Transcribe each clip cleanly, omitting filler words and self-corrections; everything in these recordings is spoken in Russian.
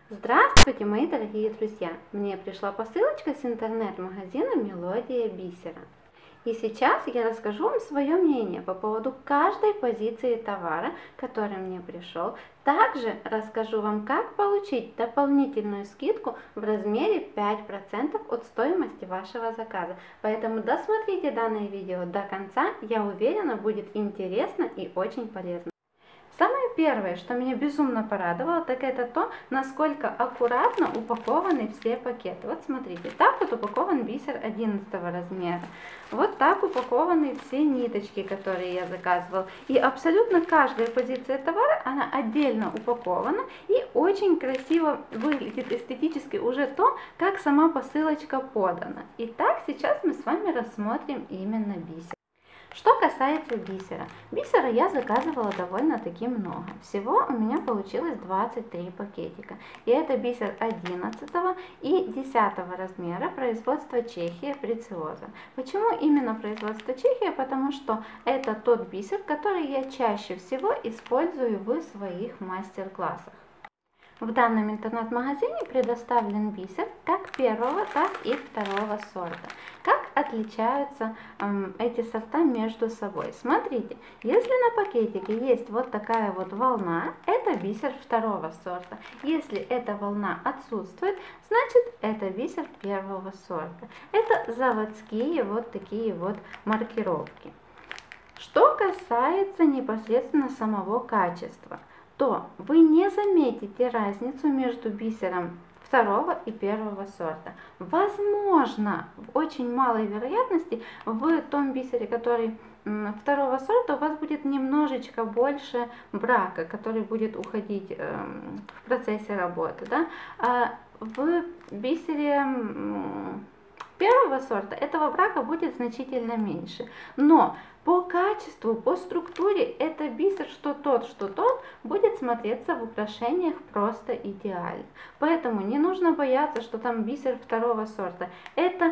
Здравствуйте, мои дорогие друзья! Мне пришла посылочка с интернет-магазина «Мелодия бисера». И сейчас я расскажу вам свое мнение по поводу каждой позиции товара, который мне пришел. Также расскажу вам, как получить дополнительную скидку в размере 5% от стоимости вашего заказа. Поэтому досмотрите данное видео до конца, я уверена, будет интересно и очень полезно. Самое первое, что меня безумно порадовало, так это то, насколько аккуратно упакованы все пакеты. Вот смотрите, так вот упакован бисер 11 размера. Вот так упакованы все ниточки, которые я заказывала. И абсолютно каждая позиция товара, она отдельно упакована и очень красиво выглядит эстетически уже то, как сама посылочка подана. Итак, сейчас мы с вами рассмотрим именно бисер. Что касается бисера. Бисера я заказывала довольно-таки много. Всего у меня получилось 23 пакетика. И это бисер 11 и 10 размера, производства Чехия, Прециоза. Почему именно производство Чехия? Потому что это тот бисер, который я чаще всего использую в своих мастер-классах. В данном интернет-магазине предоставлен бисер как первого, так и второго сорта. Как отличаются эти сорта между собой? Смотрите, если на пакетике есть вот такая вот волна, это бисер второго сорта. Если эта волна отсутствует, значит это бисер первого сорта. Это заводские вот такие вот маркировки. Что касается непосредственно самого качества, то вы не заметите разницу между бисером второго и первого сорта. Возможно, в очень малой вероятности в том бисере, который второго сорта, у вас будет немножечко больше брака, который будет уходить в процессе работы. Да? А в бисере первого сорта этого брака будет значительно меньше. Но по качеству, по структуре это бисер, что тот, будет смотреться в украшениях просто идеально. Поэтому не нужно бояться, что там бисер второго сорта. Это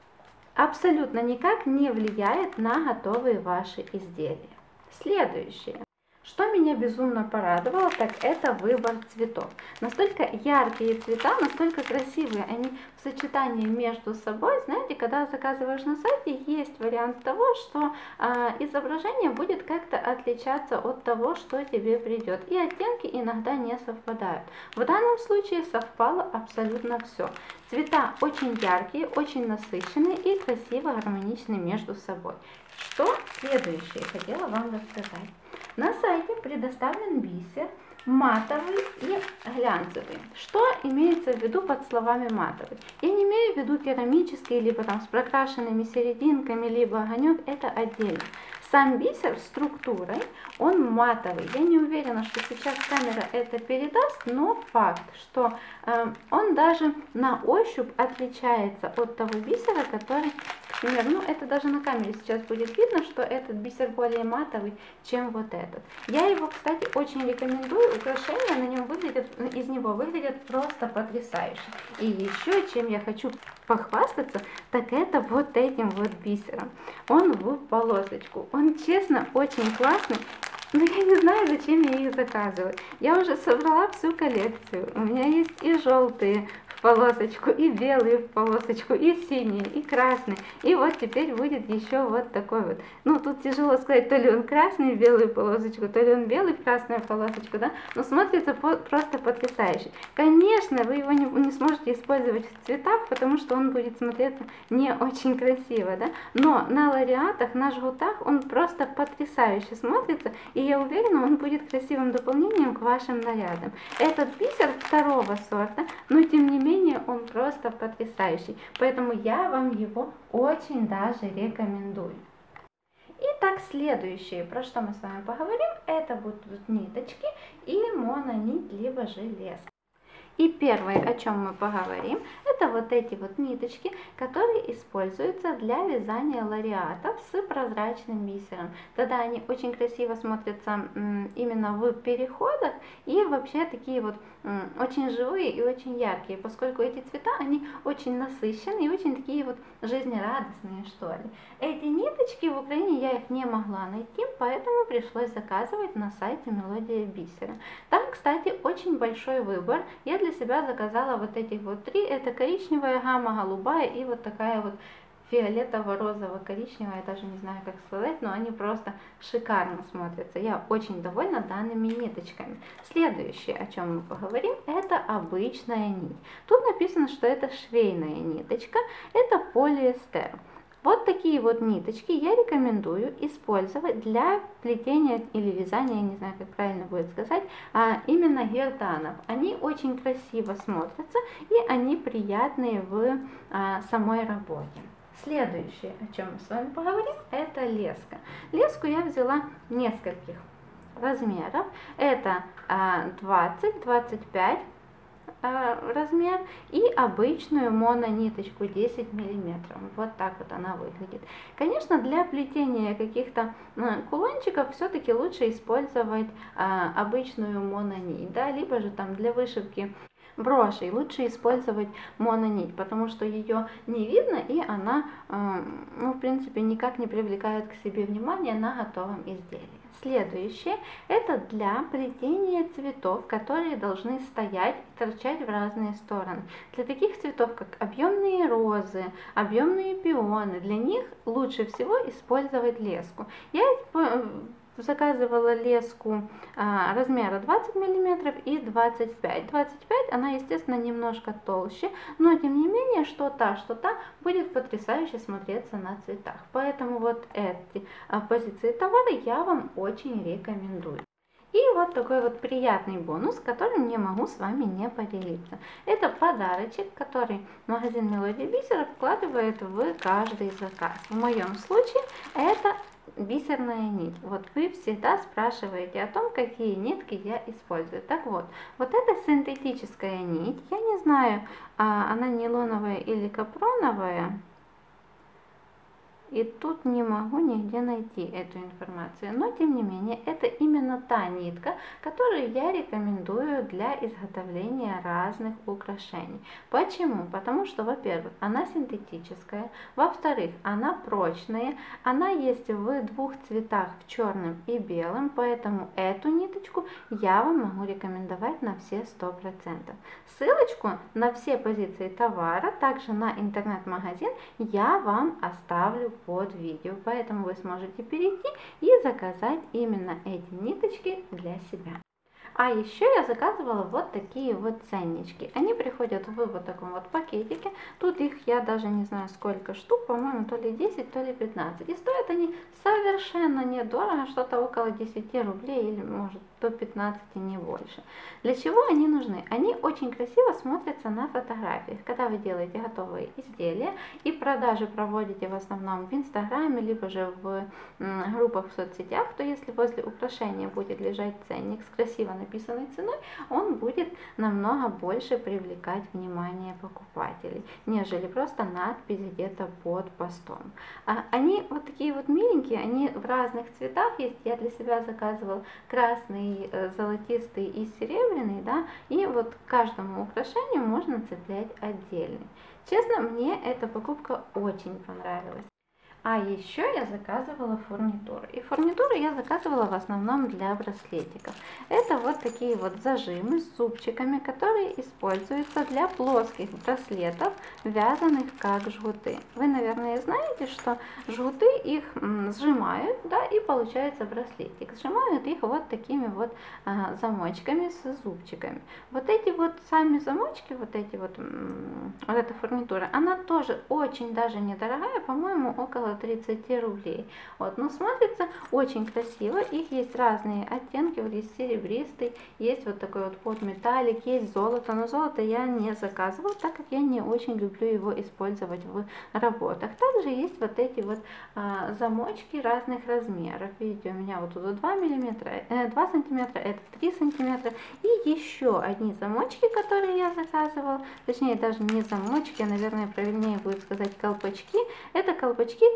абсолютно никак не влияет на готовые ваши изделия. Следующее. Что меня безумно порадовало, так это выбор цветов. Настолько яркие цвета, настолько красивые они в сочетании между собой. Знаете, когда заказываешь на сайте, есть вариант того, что изображение будет как-то отличаться от того, что тебе придет. И оттенки иногда не совпадают. В данном случае совпало абсолютно все. Цвета очень яркие, очень насыщенные и красиво гармоничны между собой. Что следующее хотела вам рассказать. На сайте предоставлен бисер матовый и глянцевый. Что имеется в виду под словами матовый? Я не имею в виду керамический, либо там с прокрашенными серединками, либо огонек, это отдельно. Сам бисер структурой, он матовый. Я не уверена, что сейчас камера это передаст, но факт, что он даже на ощупь отличается от того бисера, который, например, ну это даже на камере сейчас будет видно, что этот бисер более матовый, чем вот этот. Я его, кстати, очень рекомендую. Украшения на нем выглядят, из него выглядят просто потрясающе. И еще, чем я хочу похвастаться, так это вот этим вот бисером. Он в полосочку. Он, честно, очень классный. Но я не знаю, зачем я их заказываю. Я уже собрала всю коллекцию. У меня есть и желтые в полосочку, и белые в полосочку, и синие, и красные. И вот теперь будет еще вот такой вот. Ну, тут тяжело сказать, то ли он красный в белую полосочку, то ли он белый в красную полосочку, да? Но смотрится просто потрясающе. Конечно, вы его не сможете использовать в цветах, потому что он будет смотреться не очень красиво, да? Но на лариатах, на жгутах он просто потрясающе смотрится. И я уверена, он будет красивым дополнением к вашим нарядам. Этот бисер второго сорта, но тем не менее он просто потрясающий. Поэтому я вам его очень даже рекомендую. Итак, следующее, про что мы с вами поговорим, это будут ниточки и мононить, либо же лес. И первое, о чем мы поговорим, это вот эти вот ниточки, которые используются для вязания лариатов с прозрачным бисером. Тогда они очень красиво смотрятся именно в переходах и вообще такие вот очень живые и очень яркие, поскольку эти цвета, они очень насыщенные и очень такие вот жизнерадостные, что ли. Эти ниточки в Украине я их не могла найти, поэтому пришлось заказывать на сайте Мелодия Бисера. Там, кстати, очень большой выбор. Я для себя заказала вот этих вот три. Это коричневая гамма, голубая и вот такая вот фиолетово-розово-коричневая, я даже не знаю, как сказать, но они просто шикарно смотрятся. Я очень довольна данными ниточками. Следующее, о чем мы поговорим, это обычная нить. Тут написано, что это швейная ниточка, это полиэстер. Вот такие вот ниточки я рекомендую использовать для плетения или вязания, я не знаю, как правильно будет сказать, именно герданов. Они очень красиво смотрятся и они приятные в самой работе. Следующее, о чем мы с вами поговорим, это леска. Леску я взяла нескольких размеров. Это 20-25 размер и обычную монониточку 10 миллиметров. Вот так вот она выглядит. Конечно, для плетения каких-то кулончиков все-таки лучше использовать обычную мононить, да, либо же там для вышивки брошей лучше использовать мононить, потому что ее не видно и она, в принципе, никак не привлекает к себе внимания на готовом изделии. Следующее – это для плетения цветов, которые должны стоять и торчать в разные стороны. Для таких цветов, как объемные розы, объемные пионы, для них лучше всего использовать леску. Я заказывала леску размера 20 мм и 25. 25 она, естественно, немножко толще, но тем не менее, что та будет потрясающе смотреться на цветах. Поэтому вот эти позиции товара я вам очень рекомендую. И вот такой вот приятный бонус, которым не могу с вами не поделиться. Это подарочек, который магазин Мелодия Бисера вкладывает в каждый заказ. В моем случае это бисерная нить. Вот вы всегда спрашиваете о том, какие нитки я использую. Так вот, вот эта синтетическая нить, я не знаю, она нейлоновая или капроновая. И тут не могу нигде найти эту информацию. Но тем не менее, это именно та нитка, которую я рекомендую для изготовления разных украшений. Почему? Потому что, во-первых, она синтетическая, во-вторых, она прочная, она есть в двух цветах, в черном и белом, поэтому эту ниточку я вам могу рекомендовать на все 100%. Ссылочку на все позиции товара, также на интернет-магазин, я вам оставлю под видео, поэтому вы сможете перейти и заказать именно эти ниточки для себя. А еще я заказывала вот такие вот ценнички. Они приходят в вот таком вот пакетике. Тут их я даже не знаю сколько штук, по-моему, то ли 10, то ли 15. И стоят они совершенно недорого, что-то около 10 рублей или может до 15, не больше. Для чего они нужны? Они очень красиво смотрятся на фотографиях. Когда вы делаете готовые изделия и продажи проводите в основном в Инстаграме, либо же в группах в соцсетях, то если возле украшения будет лежать ценник с красиво написанной ценой, он будет намного больше привлекать внимание покупателей, нежели просто надпись где-то под постом. Они вот такие вот миленькие, они в разных цветах есть. Я для себя заказывала красный, золотистый и серебряный, да, и вот к каждому украшению можно цеплять отдельный. Честно, мне эта покупка очень понравилась. А еще я заказывала фурнитуру. И фурнитуру я заказывала в основном для браслетиков. Это вот такие вот зажимы с зубчиками, которые используются для плоских браслетов, вязаных как жгуты. Вы, наверное, знаете, что жгуты их сжимают, да, и получается браслетик. Сжимают их вот такими вот замочками с зубчиками. Вот эти вот сами замочки, вот эта фурнитура, она тоже очень даже недорогая, по-моему, около 30 рублей. Вот, но смотрится очень красиво. Их есть разные оттенки. Вот есть серебристый, есть вот такой вот подметаллик, есть золото. Но золото я не заказывала, так как я не очень люблю его использовать в работах. Также есть вот эти вот замочки разных размеров. Видите, у меня вот тут 2 сантиметра, это 3 сантиметра. И еще одни замочки, которые я заказывала. Точнее, даже не замочки, а, наверное, правильнее будет сказать колпачки. Это колпачки,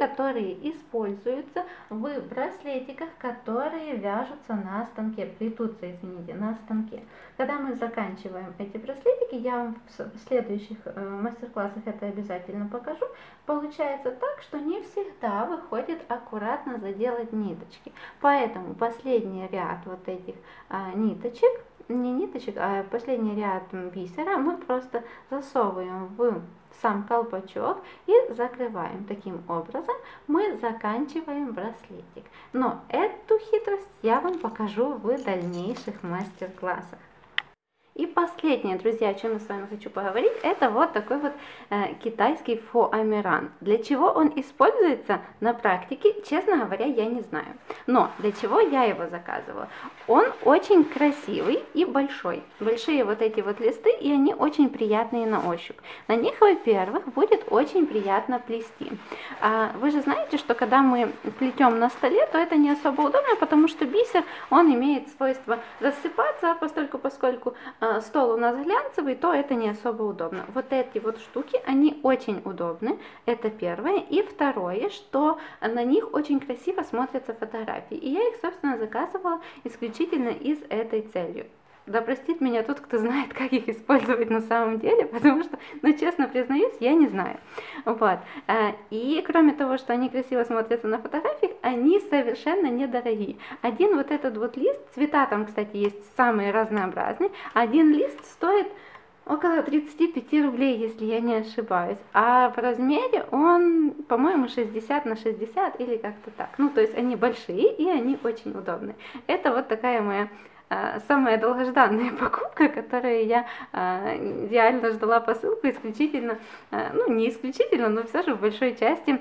которые используются в браслетиках, которые вяжутся на станке, плетутся, извините, на станке. Когда мы заканчиваем эти браслетики, я вам в следующих мастер-классах это обязательно покажу, получается так, что не всегда выходит аккуратно заделать ниточки. Поэтому последний ряд вот этих ниточек, не ниточек, а последний ряд бисера мы просто засовываем в сам колпачок и закрываем. Таким образом мы заканчиваем браслетик. Но эту хитрость я вам покажу в дальнейших мастер-классах. И последнее, друзья, о чем я с вами хочу поговорить, это вот такой вот китайский фоамиран. Для чего он используется на практике, честно говоря, я не знаю. Но для чего я его заказывала? Он очень красивый и большой. Большие вот эти вот листы, и они очень приятные на ощупь. На них, во-первых, будет очень приятно плести. Вы же знаете, что когда мы плетем на столе, то это не особо удобно, потому что бисер, он имеет свойство рассыпаться, поскольку стол у нас глянцевый, то это не особо удобно. Вот эти вот штуки, они очень удобны, это первое. И второе, что на них очень красиво смотрятся фотографии. И я их, собственно, заказывала исключительно из этой целью. Да простит меня тот, кто знает, как их использовать на самом деле, потому что, ну, честно признаюсь, я не знаю. Вот. И кроме того, что они красиво смотрятся на фотографиях, они совершенно недорогие. Один вот этот вот лист, цвета там, кстати, есть самые разнообразные, один лист стоит около 35 рублей, если я не ошибаюсь. А в размере он, по-моему, 60 на 60 или как-то так. Ну, то есть они большие и они очень удобные. Это вот такая моя самая долгожданная покупка, которую я реально ждала посылку исключительно, ну не исключительно, но все же в большой части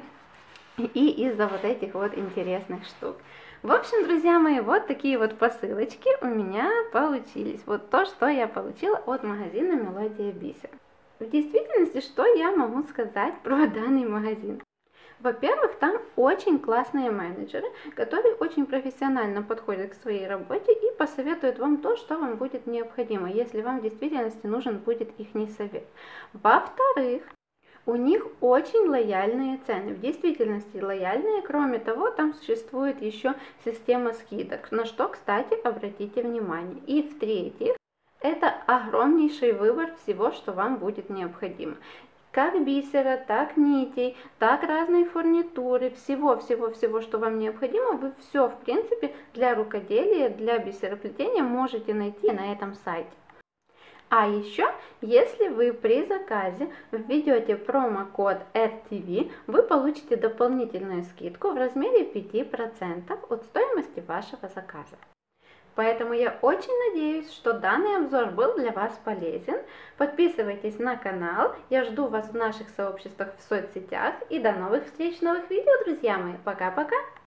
и из-за вот этих вот интересных штук. В общем, друзья мои, вот такие вот посылочки у меня получились. Вот то, что я получила от магазина Мелодия Бисер. В действительности, что я могу сказать про данный магазин? Во-первых, там очень классные менеджеры, которые очень профессионально подходят к своей работе и посоветуют вам то, что вам будет необходимо, если вам в действительности нужен будет их совет. Во-вторых, у них очень лояльные цены, в действительности лояльные, кроме того, там существует еще система скидок, на что, кстати, обратите внимание. И в-третьих, это огромнейший выбор всего, что вам будет необходимо. Как бисера, так нитей, так разной фурнитуры, всего, что вам необходимо, вы все, в принципе, для рукоделия, для бисероплетения можете найти на этом сайте. А еще, если вы при заказе введете промокод RTV, вы получите дополнительную скидку в размере 5% от стоимости вашего заказа. Поэтому я очень надеюсь, что данный обзор был для вас полезен. Подписывайтесь на канал, я жду вас в наших сообществах в соцсетях и до новых встреч, новых видео, друзья мои. Пока-пока!